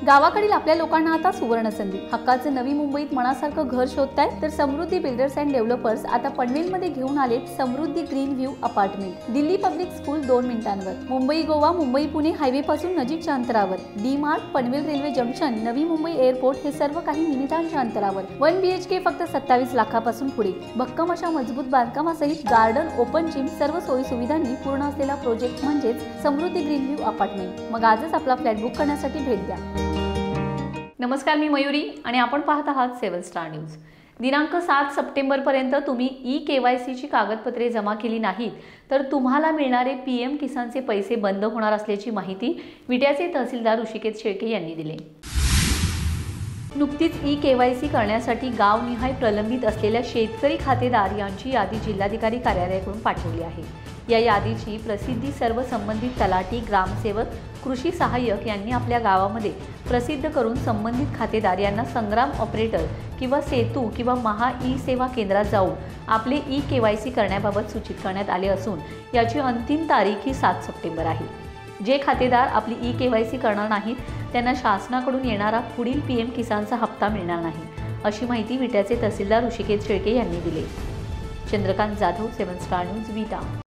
गावाकडील आपल्या लोकांना आता सुवर्ण संधी. हक्काचे नवी मुंबईत मनासारखं घर शोधताय तर समृद्धी बिल्डर्स अँड डेव्हलपर्स आता पनवेलमध्ये घेऊन आलेत Samruddhi green view apartment. Delhi public school 2 मिनिटांवर, मुंबई गोवा मुंबई पुणे हायवे पासून नजीकच्या अंतरावर, D mart, Panvel railway junction, Navi Mumbai airport हे सर्व काही मिनिटांच्या अंतरावर. 1 BHK फक्त 27 लाखापासून पुढे. भक्कम अशा मजबूत बांधकामासहित गार्डन, ओपन जिम, सर्व सोयी सुविधांनी पूर्ण असलेला प्रोजेक्ट म्हणजेच समृद्धी ग्रीन व्ह्यू अपार्टमेंट. मग आजच आपला फ्लॅट बुक करण्यासाठी भेट द्या. नमस्कार, मी मयुरी आणि आपण पाहत आहात 7 स्टार न्यूज. दिनांक 7 सप्टेंबरपर्यंत तुम्ही KYC ची कागदपत्रे जमा केली नाहीत तर तुम्हाला मिळणारे PM किसानचे पैसे बंद होणार असल्याची माहिती विट्याचे तहसीलदार ऋषिकेश शेळके यांनी दिली. नुकतीच KYC करण्यासाठी गावनिहाय प्रलंबित असलेल्या शेतकरी खातेदार यांची यादी जिल्हाधिकारी कार्यालयाकडून पाठवली आहे. या यादीची प्रसिद्धी सर्व संबंधित तलाठी, ग्रामसेवक, कृषी सहाय्यक यांनी आपल्या गावामध्ये प्रसिद्ध करून संबंधित खातेदार यांना संग्राम ऑपरेटर किंवा सेतू किंवा महा सेवा केंद्रात जाऊन आपले KYC करण्याबाबत सूचित करण्यात आले असून याची अंतिम तारीख ही 7 सप्टेंबर आहे. जे खातेदार आपली KYC करणार नाहीत त्यांना शासनाकडून येणारा पुढील PM किसानचा हप्ता मिळणार नाही, अशी माहिती विट्याचे तहसीलदार ऋषिकेश शेळके यांनी दिली. चंद्रकांत जाधव, 7 स्टार न्यूज, विटा.